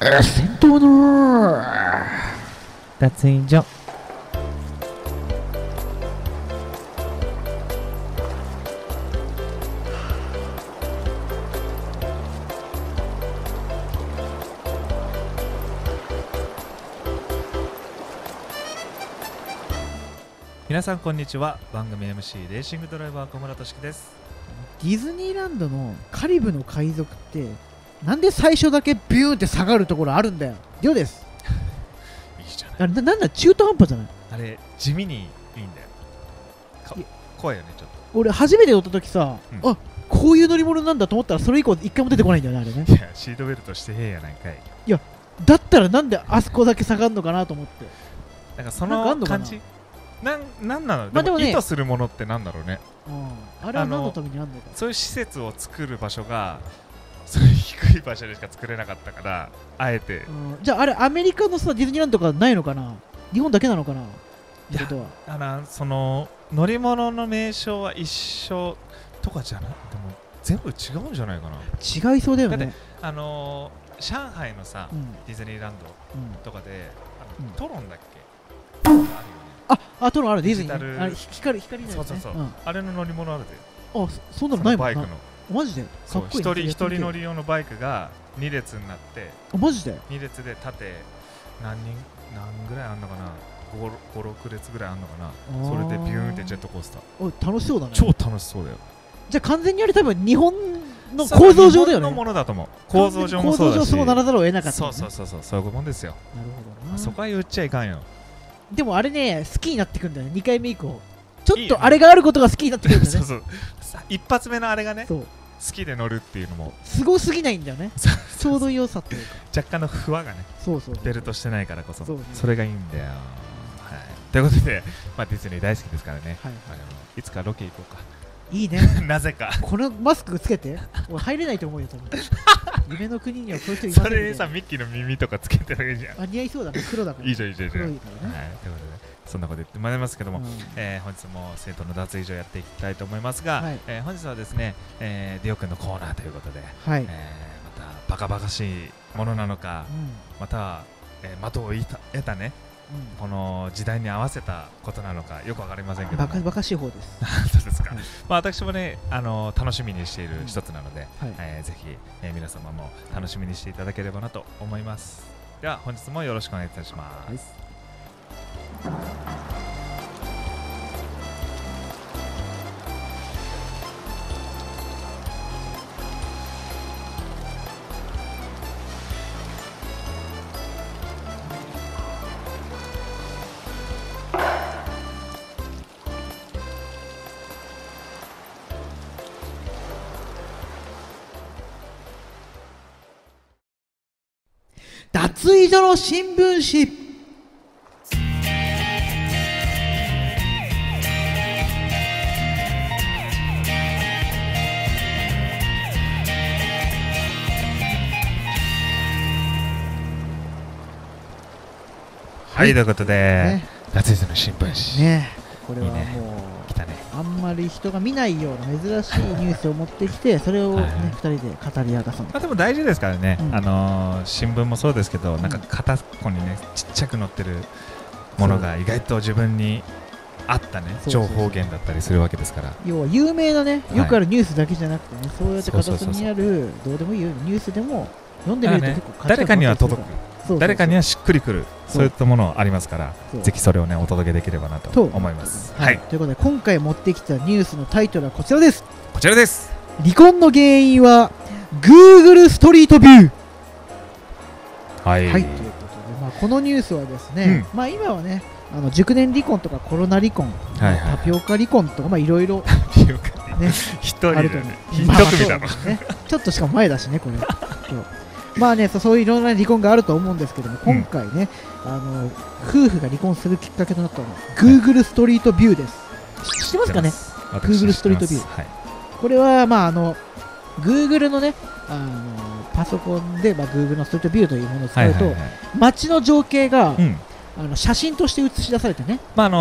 戦闘の脱衣所。 皆さんこんにちは。番組 MC レーシングドライバー小村俊樹です。 ディズニーランドのカリブの海賊ってなんで最初だけビューンって下がるところあるんだよ。りょうです。 いいじゃない。 なんだ中途半端じゃない？ あれ地味にいいんだよ。怖いよねちょっと。 俺初めて乗った時さ、 うんあ、こういう乗り物なんだと思ったらそれ以降一回も出てこないんだよね、あれね。 いやシートベルトしてへんやないかい。 だったらなんであそこだけ下がるのかなと思って。 なんかそなんかあんのかなの感じなんなの、 まあでもね意図するものってなんだろうね。 あれは何のためにあんのか。 そういう施設を作る場所がそういう低い場所でしか作れなかったからあえて。 じゃああれアメリカのさディズニーランドとかないのかな、日本だけなのかなってことは。 その乗り物の名称は一緒とかじゃない。でも全部違うんじゃないかな。 違いそうだよだってね。 上海のさ、 うんディズニーランドうんとかでうんトロンだっけ、あるよね。 あトロンある、ディズニデジタルーあれ光のやつね。 そうそうそう、 んあれの乗り物あるで。 そんなのないもんな。 バイクのマジでかそうっこいい一人乗り。 り用のバイクが2列になってマジで 2列で縦何ぐらいあんのかな、5、6列ぐらいあんのかな。それでビューンってジェットコースター。 おい楽しそうだね。 超楽しそうだよ。 じゃあ完全にあれ多分日本の構造上だよね。 日本のものだと思う。構造上もそうだし、 構造上そうならざるを得なかった、ね。 そうそういうもんですよ。 なるほどな。 そこは言っちゃいかんよ。 でもあれね好きになってくんだよね、2回目以降。ちょっとあれがあることが好きになってくるんだよね。 そう一発目のあれがねそう好きで乗るっていうのもすごすぎないんだよね。ちょうど良さというか。 若干の不和がねそうベルトしてないからこそ、 そうそれがいいんだよ。はい、ということで、まあ、ディズニー大好きですからね、 はいいつかロケ行こうか。 いいね。 なぜかこのマスクつけて俺入れないと思うよ多分。夢の国にはこういう人いませんそみたいな。 れにさミッキーの耳とかつけてるわけじゃん。 似合いそうだね、黒だから。 いいじゃん黒いからね。 はい、ということでそんなこと言ってまいりますけども、 うん本日も生徒の脱衣所やっていきたいと思いますが、 はい本日はですね、ディオ君のコーナーということで、 はい。 またバカバカしいものなのか、または、的を得たねこの時代に合わせたことなのかよくわかりませんけども、 バカしい方です。 そうですか。 はいまあ、私もね、楽しみにしている一つなので、 はいぜひ、皆様も楽しみにしていただければなと思います。では本日もよろしくお願いいたします。 脱衣所の新聞紙。 はい、ということで、 ね脱衣所の新聞紙、 ねこれはいいねも来たね。 うあんまり人が見ないような珍しいニュースを持ってきてそれをねはい 2人で語り明かすの。 まあ、でも大事ですからね、 うん新聞もそうですけど、なんか片っこにねちっちゃく載ってるものが意外と自分に合ったねそうそうそう情報源だったりするわけですから。 要は有名なねはいよくあるニュースだけじゃなくてね、そうやって片そうそうそうそう隅にあるどうでもいいようなニュースでも読んでみるとだからね結構価値観誰かには届く、 そうそうそう誰かにはしっくりくる、 そうそういったものありますから、 そうぜひそれをねお届けできればなとと思います。 は、 はいい、 ということで今回持ってきたニュースのタイトルはこちらです。 こちらです。 離婚の原因は Google ストリートビュー。 はい、 はい、ということで、まあ、このニュースはですね、まあ今はね熟年離婚とかコロナ離婚、 はいはいタピオカ離婚とかまあいろいろね一人であると思うね一まあまあ組だろ。 そうね、ちょっとしかも前だしねこれそうまあねそういういろんな離婚があると思うんですけども、今回ね夫婦が離婚するきっかけとなったのは Google ストリートビューです。知ってますかね。 私 Google ストリートビュー知ってますはい、 これはまあGoogle のねパソコンで、Google のストリートビューというものを使うと、 はいはいはい街の情景が、 うん写真として映し出されてね、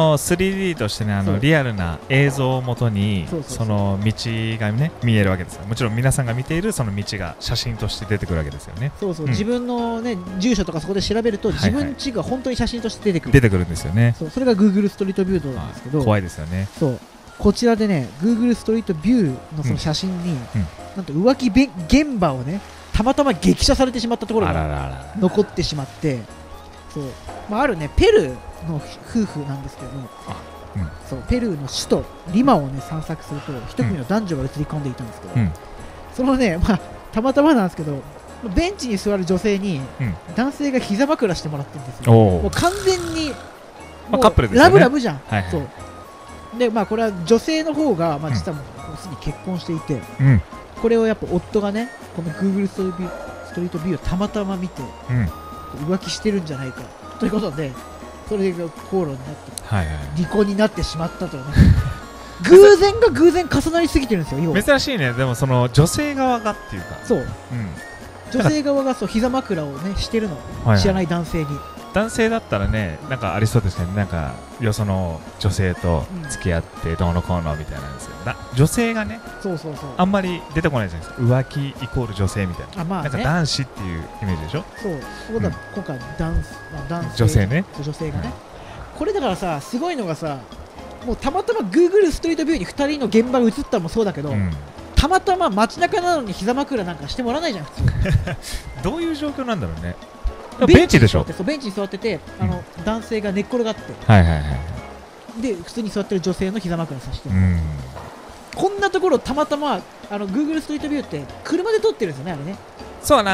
3D としてねそうリアルな映像をもとにそうそうそうその道がね見えるわけですよ。もちろん皆さんが見ているその道が写真として出てくるわけですよね。 そうそう、 うん自分のね住所とかそこで調べるとはい自分家が本当に写真として出てくる、 出てくるんですよね。 そうそれが Google ストリートビューなんですけど、 怖いですよね。 そうこちらでね Google ストリートビューのその写真に、 うんなんと浮気現場をねたまたま激写されてしまったところあらがらら残ってしまって、そう、あるねペルーの夫婦なんですけども、 うんそうペルーの首都リマをね散策すると一組の男女が映り込んでいたんですけど、 うんそのね、たまたまなんですけどベンチに座る女性にうん男性が膝枕してもらってるんですよ。 おおもう完全にもうカップルですよねラブラブじゃん。 はいはいそうでこれは女性の方が、 ん実はもうすでに結婚していて、 うんこれをやっぱ夫がねこの Google ストリートビューをたまたま見てうん浮気してるんじゃないかということでそれが口論になってはいはい離婚になってしまったというね偶然が偶然重なりすぎてるんですよ要は。 珍しいね。でもその女性側がっていうか、 そううん女性側がそう膝枕をねしてるの、 はい知らない男性に。 男性だったらねなんかありそうですね。なんかよその女性と付き合ってどうのこうのみたいなんですよ。女性がねそうそうそうあんまり出てこないじゃないですか。浮気イコール女性みたいな。なんかね男子っていうイメージでしょ。 そうここだ、 うん今回男性女性ね。 そう女性がね、 はいこれだからさすごいのがさもうたまたま Google ストリートビューに2人の現場が映ったのもそうだけど、 うんたまたま街中なのに膝枕なんかしてもらわないじゃん普通どういう状況なんだろうね。ベンチでしょ。 そうベンチに座ってて男性が寝っ転がってはいはいはい。 で普通に座ってる女性の膝枕さしてる、 うん。 こんなところたまたまGoogle ストリートビューって車で撮ってるんですよねあれね。 そう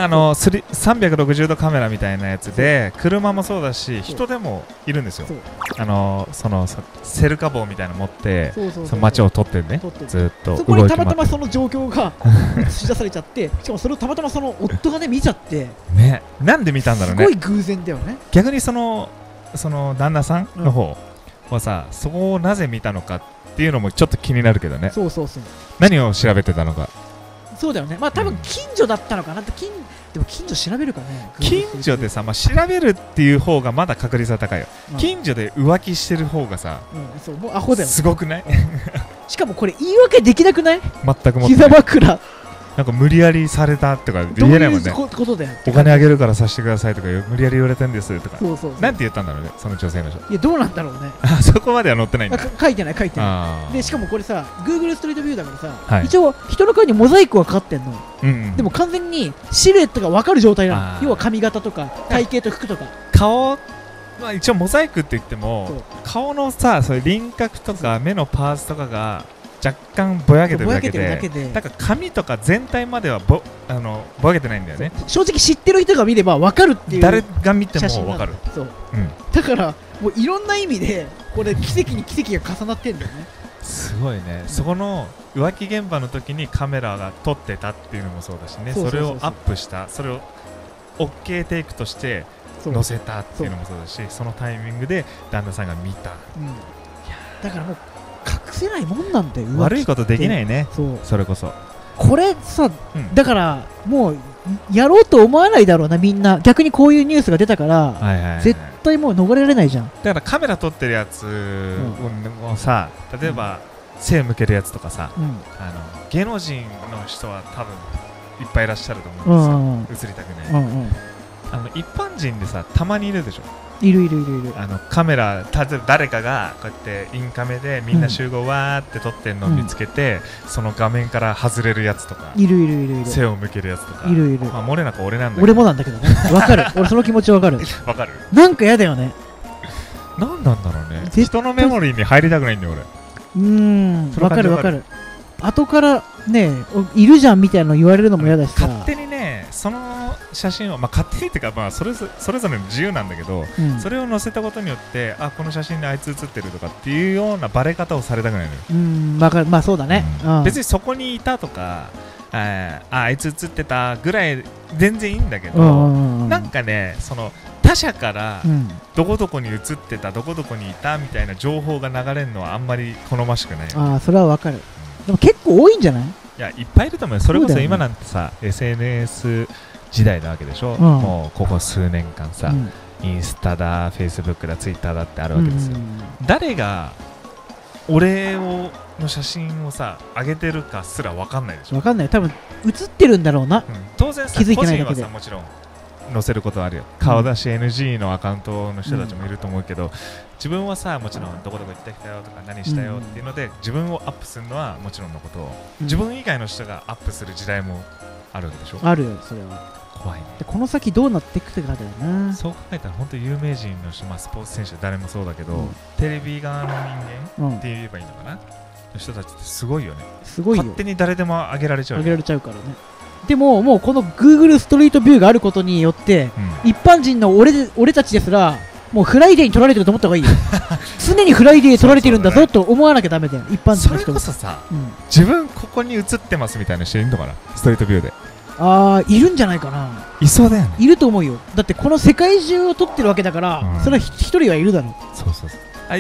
360度カメラみたいなやつで車もそうだし人でもいるんですよ。 そうそのセルカ棒みたいなの持ってそうそうそうその街を撮ってね撮ってるずっとそこにたまた回っまその状況が映し出されちゃってしかもそれをたまたまその夫がね見ちゃっててね。なんで見たんだろうねすごい。偶然だよね。 逆にその旦那さんの方はさ、そこをなぜ見たのかっていうのもちょっと気になるけどね。 そうそうそう何を調べてたのか。 そうだよね。多分近所だったのかなってでも近所調べるかね。 近所でさ、調べるっていう方がまだ確率は高いよ。近所で浮気してる方がさ、 そうもうアホだよね。 すごくない？ しかもこれ言い訳できなくない？ 全くもって膝枕なんか無理やりされたとかどういう言えないもんね。 ことだよ。 お金あげるからさせてくださいとか無理やり言われてんですとか。 そうそうそう。 なんて言ったんだろうね、その女性の人。 いやどうなんだろうね。 あそこまでは載ってないんだ。 書いてない書いてない。 あーでしかもこれさ Google ストリートビューだからさ、 はい一応人の顔にモザイクはかかってんの。 うんうんでも完全にシルエットが分かる状態なあーの。要は髪型とか体型と服とか。 顔、一応モザイクって言ってそうも顔のさ、そういう輪郭とか目のパーツとかが若干ぼやけてるだけぼやけてるだけでで、だから髪とか全体まではぼやけてないんだよね。 正直知ってる人が見れば分かるっていう誰が見て写真なのもわかる。 そううん、 だからもういろんな意味でこれ奇跡に奇跡が重なってんだよね。 すごいね。そこの浮気現場の時にカメラが撮ってたっていうのもそうだしね。 そうそうそうそうそれをアップしたそれを OK テイクとしてそう載せたっていうのもそうだし、そのタイミングで旦那さんが見た。 うんだからもう隠せないもんなんだよ。 悪いことできないね。 そうそれこそ。 これさ、 うんだからもうやろうと思わないだろうなみんな。逆にこういうニュースが出たから、 はいはいはい、 絶対もう逃れられないじゃん。 だからカメラ撮ってるやつをさ、例えば背向けるやつとかさ、 うん芸能人の人は多分いっぱいいらっしゃると思うんですよ。映りたくない、 うんうん一般人でさたまにいるでしょ。 いるいるいるいる。 カメラ、例えば誰かがこうやってインカメでみんな集合わーって撮ってるのを見つけて、その画面から外れるやつとか、 いるいるいるいる。 背を向けるやつとか、 いるいる。 まあ漏れなく俺なんだけど。 俺もなんだけどね。わかる。俺その気持ちわかる。 わかる。 なんかやだよね。 なんなんだろうね。 絶対人のメモリーに入りたくないんだよ俺。 わかるわかる。後からねいるじゃんみたいなの言われるのも嫌だしさ。 勝手にねその写真を、勝手にっていうか、それぞれの自由なんだけど、 うんそれを載せたことによってこの写真であいつ写ってるとかっていうようなバレ方をされたくないのよ。 わかる。まあそうだね。 別にそこにいたとかあいつ写ってたぐらい全然いいんだけど、なんかねその他者からどこどこに写ってたどこどこにいたみたいな情報が流れるのはあんまり好ましくないよね。 それはわかる。でも結構多いんじゃない？ いやいっぱいいると思うよ。それこそうだよねそ今なんてさ SNS 時代なわけでしょ、 うんもうここ数年間さ、 インスタだ、フェイスブックだ、ツイッターだってあるわけですよ。誰が俺の写真をさ上げてるかすら分かんないでしょ。 分かんない。多分映ってるんだろうな、 当然さ、 気づいてないだけで個人はさもちろん載せることはあるよ。顔出し NG のアカウントの人たちもいると思うけど、自分はさもちろんどこどこ行ってきたよとか何したよっていうので、自分をアップするのはもちろんのことを、自分以外の人がアップする時代もあるわけでしょ。 あるよ、それは。 怖いね。 でこの先どうなっていくかだよな。 そう考えたら本当有名人の人、スポーツ選手誰もそうだけど、テレビ側の人間って言えばいいのかな、の人たちってすごいよね。 すごいよ。 勝手に誰でも上げられちゃう。 上げられちゃうからね。でももうこの Google ストリートビューがあることによって、一般人の俺たちですらもうフライデーに取られてると思った方がいいよ。常にフライデー取られてるんだぞと思わなきゃダメだよ、一般人の人。 それこそさ、自分ここに映ってますみたいな人いるのかな、ストリートビューで。 いるんじゃないかな。 いそうだよね。 いると思うよ。だってこの世界中を撮ってるわけだから、それは一人はいるだろう。 そうそうそう。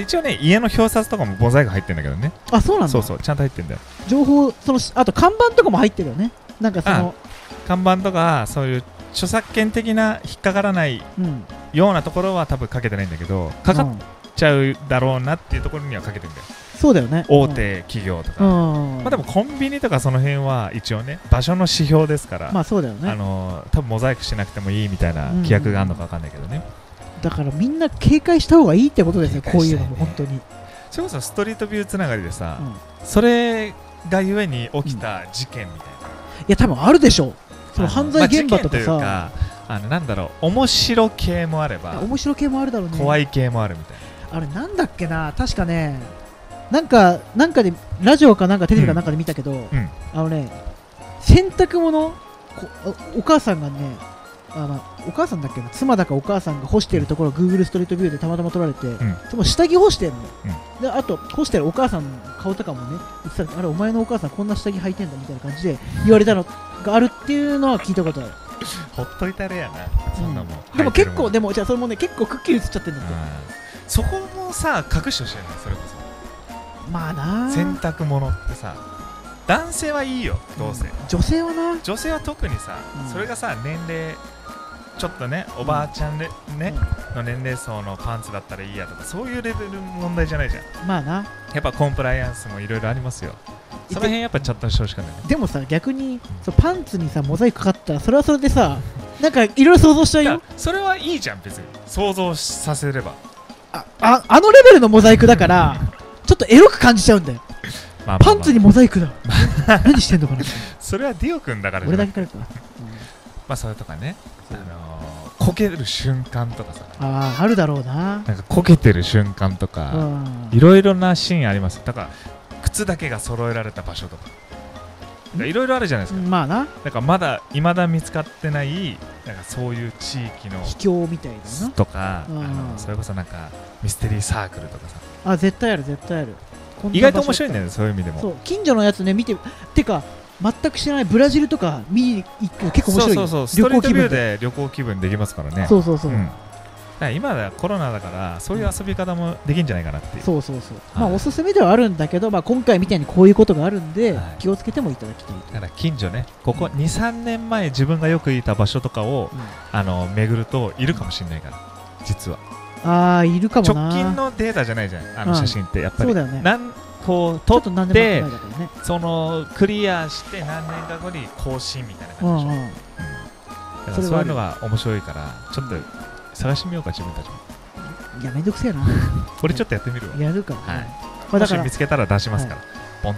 一応ね、家の表札とかもモザイク入ってるんだけどね。 あ、そうなんだ。 そうそう、ちゃんと入ってるんだよ。 情報、あと看板とかも入ってるよね。なんかその看板とかそういう著作権的な引っかからないようなところは多分かけてないんだけど、かかっちゃうだろうなっていうところにはかけてるんだよ。 そうだよね。 大手企業とか、でもコンビニとかその辺は一応ね場所の指標ですから、 まあそうだよね。 多分モザイクしなくてもいいみたいな規約があるのか分かんないけどね。 だからみんな警戒した方がいいってことですよ、こういうのも本当に。 それこそストリートビューつながりでさ、それがゆえに起きた事件みたいな、いや多分あるでしょう。その犯罪現場とかさ、 なんだろう、面白系もあれば、 面白系もあるだろうね。 怖い系もあるみたいな。 あれなんだっけな、確かね、なんかでラジオかなんかテレビかなんかで見たけど、洗濯物、お母さんがね、お母さんだっけな、妻だかお母さんが干しているところを Google ストリートビューでたまたま撮られて、でも下着干してんの、であと干してるお母さんの顔とかもね言ってた、あれお前のお母さんこんな下着履いてんだみたいな感じで言われたのがあるっていうのは聞いたことある。 ほっといたれやな、そんなもん。 でも結構、でもじゃあそれもね結構くっきり映っちゃってるんだって。 そこもさ隠してほしいよね、それこそ。 まあな、 洗濯物ってさ、男性はいいよ、どうせ。 女性はな、 女性は特にさ、それがさ年齢ちょっとね、おばあちゃんでね、の年齢層のパンツだったらいいやとか、そういうレベルの問題じゃないじゃん。 まあな、 やっぱコンプライアンスもいろいろありますよ。その辺やっぱちょっとしてほしかったね。 でもさ、逆にパンツにさモザイクかかったらそれはそれでさ、なんかいろいろ想像しちゃうよ。 それはいいじゃん、別に想像させれば。 あのレベルのモザイクだからちょっとエロく感じちゃうんだよ。パンツにモザイクだ何してんのかな。 それはディオ君だからじゃ俺だけか。 まあそれとかね、こける瞬間とかさ、 あるだろうな。 なんかこけてる瞬間とか、いろいろなシーンあります。だから靴だけが揃えられた場所とかいろいろあるじゃないですか。 まあな、 だからいまだ見つかってないなんかそういう地域の秘境みたいなとか、それこそなんかミステリーサークルとかさ、 絶対ある絶対ある。 意外と面白いんだよね、そういう意味でも。 そう、近所のやつね見て、てか全く知らないブラジルとか見に行くの結構面白いよ。 そうストリートビューで旅行気分できますからね。 そうそうそう、 今だコロナだからそういう遊び方もできるんじゃないかなっていう。 そうまあおすすめではあるんだけど、まあ今回みたいにこういうことがあるんで気をつけてもいただきたい。 だから近所ね、ここ 2,3 年前自分がよくいた場所とかを巡るといるかもしれないから、実は。 いるかもな。 直近のデータじゃないじゃん、写真ってやっぱり。 そうだよね。 こう撮ってそのクリアして何年か後に更新みたいな感じでしょ。だからそういうのが面白いから、ちょっと探してみようか、自分たちも。 いや、めんどくせえな。 俺ちょっとやってみるわ。 やるか。 もし見つけたら出しますから、ポンって。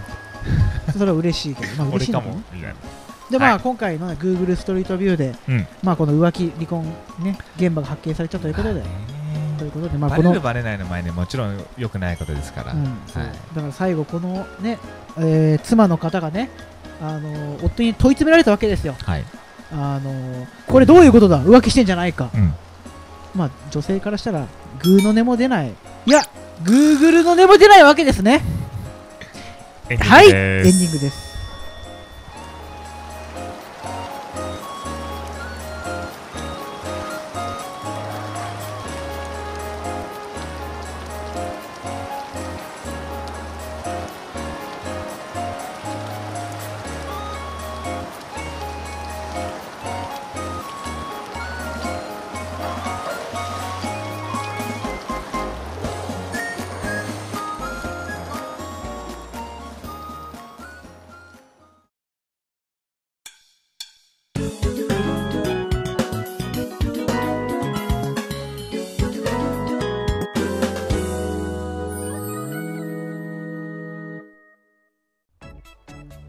それは嬉しいけど、 俺かもみたいな。 で、まあ今回の Google ストリートビューで、まあこの浮気離婚ね現場が発見されたということで。まあバレるバレないの前にもちろん良くないことですから。 だから最後このね、妻の方がね、夫に問い詰められたわけですよ。これどういうことだ、浮気してんじゃないか。まあ女性からしたらグーの音も出ない、いやグーグルの音も出ないわけですね。はい、エンディングです。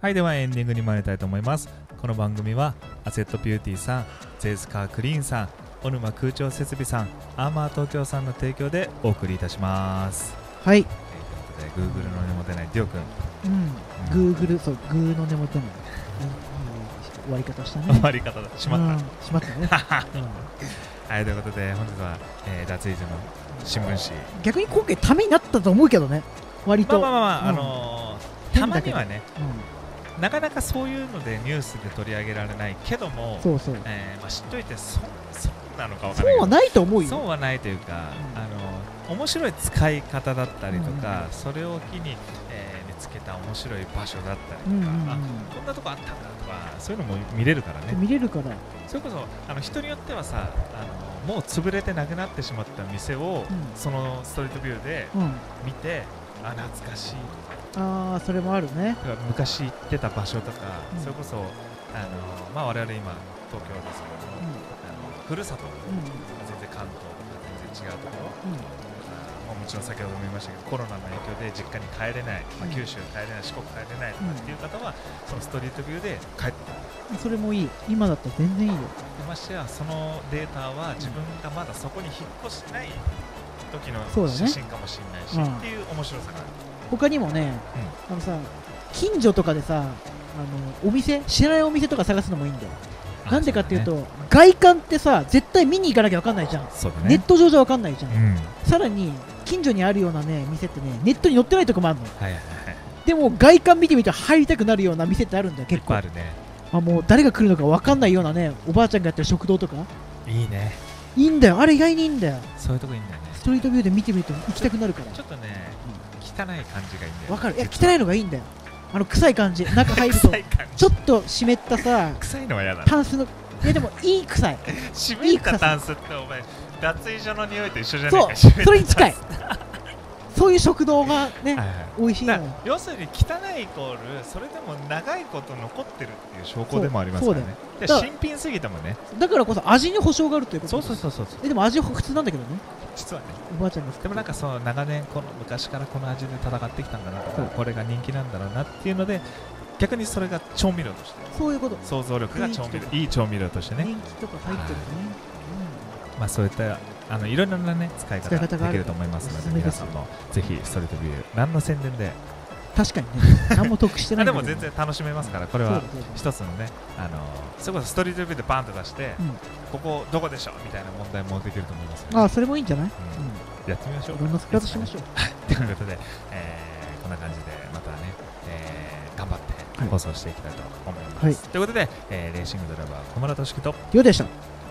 はい、ではエンディングに参りたいと思います。この番組はアセットビューティーさん、ゼイスカークリーンさん、小沼空調設備さん、アーマー東京さんの提供でお送りいたします。 はい。 ということで Google の根も出ないディオくん、 Google、そう、グーの根も出ない、終わり方したね。 終わり方だ、しまった、 しまったね。 はい、ということで本日は、脱衣所の新聞紙、 逆に今回ためになったと思うけどね、割と。 たまにはね、なかなかそういうのでニュースで取り上げられないけども、 そうそう、 知っといてそうなのかわからないけど、 そうはないと思うよ。 そうはないというか、面白い使い方だったりとか、それを機に、見つけた面白い場所だったりとか、こんなとこあったんだとか、そういうのも見れるからね。 見れるから。 それこそ人によってはさ、もう潰れてなくなってしまった店を、そのストリートビューで見て、懐かしいとか、 それもあるね。 昔行ってた場所とか、それこそ我々今東京ですけども、ふるさと、全然関東とか全然違うところ、もちろん先ほども言いましたけど、コロナの影響で実家に帰れない、九州帰れない、四国帰れないとかっていう方は、そのストリートビューで帰ってくる。 それもいい。今だったら全然いいよ。 ましてやそのデータは自分がまだそこに引っ越してない時の写真かもしれないし、っていう面白さがある。 他にもね、さ、近所とかでさ、お店、知らないお店とか探すのもいいんだよ。なんでかっていうと、外観ってさ、絶対見に行かなきゃ分かんないじゃん。ネット上じゃ分かんないじゃん。さらに近所にあるようなね店ってね、ネットに載ってないとこもあるの。でも外観見てみて入りたくなるような店ってあるんだよ、結構。 あるね。 もう誰が来るのか分かんないようなね、おばあちゃんがやってる食堂とか。 いいね。 いいんだよ、あれ意外にいいんだよ。 そういうとこいいんだよね。 ストリートビューで見てみると行きたくなるから。 ちょっとね、汚い感じがいいんだよ。 分かる。いや、汚いのがいいんだよ。臭い感じ、中入るとちょっと湿ったさ、 臭いのは嫌だ。 タンスの、いやでもいい臭い。 湿ったタンスってお前脱衣所の匂いと一緒じゃないか。そう、それに近い。そういう食堂がね、美味しいの。 要するに汚いイコール、それでも長いこと残ってるっていう証拠でもありますからね。新品すぎてもね。 だからこそ味に保証があるということ。 そう。 でも味は普通なんだけどね。 実はね。 おばあちゃんが。 でもなんかそう長年この昔からこの味で戦ってきたんだなとか、これが人気なんだろうなっていうので、逆にそれが調味料として。 そういうこと。 想像力が調味料、いい調味料としてね。 人気とか入ってるね。 そういったいろいろなね使い方ができると思いますので、皆さんもぜひストリートビュー何の宣伝で、 確かにね、何も得してない。 でも全然楽しめますから、これは一つのね、それこそストリートビューでバンと出して、ここどこでしょうみたいな問題もできると思います。 それもいいんじゃない？ やってみましょう。 いろんな使い方しましょう。 ということで、こんな感じでまたね、頑張って放送していきたいと思います。ということで、レーシングドライバー小村俊樹とよでした。